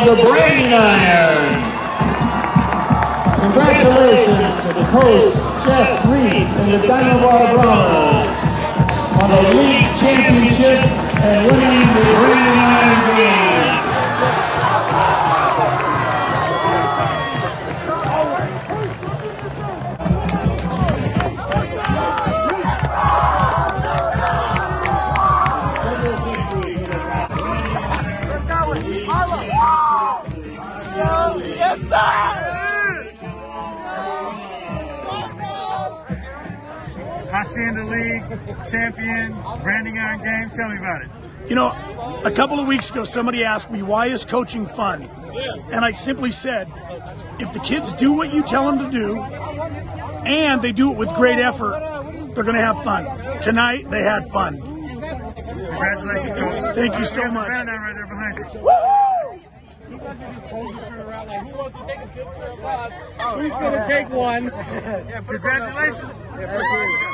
the Branding Iron. Congratulations to the coach, Jeff Reese, and the Dynamo Brahmas on the league championship and winning the Branding Iron game. Yes, sir! Hacienda League champion, Branding Iron game. Tell me about it. You know, a couple of weeks ago, somebody asked me, why is coaching fun? And I simply said, if the kids do what you tell them to do, and they do it with great effort, they're going to have fun. Tonight, they had fun. Congratulations, Coach. Thank you so much. Branding Iron right there behind you. Who's going to take one? Congratulations.